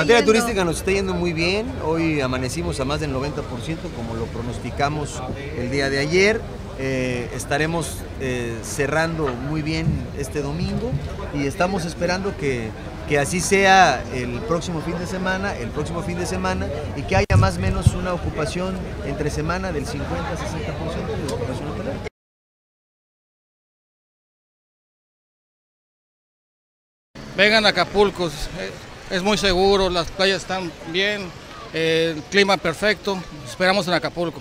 materia turística nos está yendo muy bien. Hoy amanecimos a más del 90%, como lo pronosticamos el día de ayer. Estaremos cerrando muy bien este domingo y estamos esperando que así sea el próximo fin de semana y que haya más o menos una ocupación entre semana del 50-60% de ocupación hotelera. Vengan a Acapulco, es muy seguro, las playas están bien, el clima perfecto, esperamos en Acapulco.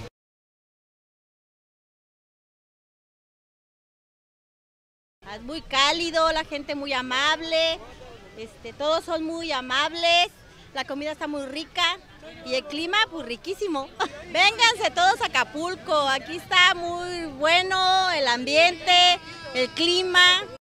Es muy cálido, la gente muy amable, todos son muy amables, la comida está muy rica y el clima pues riquísimo. Vénganse todos a Acapulco, aquí está muy bueno el ambiente, el clima.